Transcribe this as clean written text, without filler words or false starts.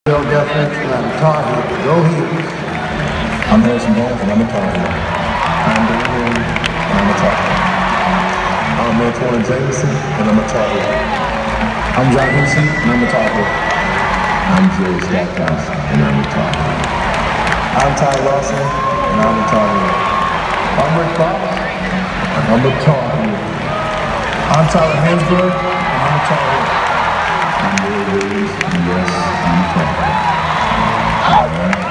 Bill Deference, and I'm Tar Heel. Go Heels. I'm Harrison Bones, and I'm a Tar Heel. I'm Dwayne Henry, and I'm a Tar Heel. I'm Antoine Jameson, and I'm a Tar Heel. I'm John Henson, and I'm a Tar Heel. I'm Jerry Stackhouse, and I'm a Tar Heel. I'm Ty Lawson, and I'm a Tar Heel. I'm Rick Fox, and I'm a Tar Heel. I'm Tyler Hansberg, and I'm a Tar Heel. I'm Will Williams, and yes, I'm a Tar Heel.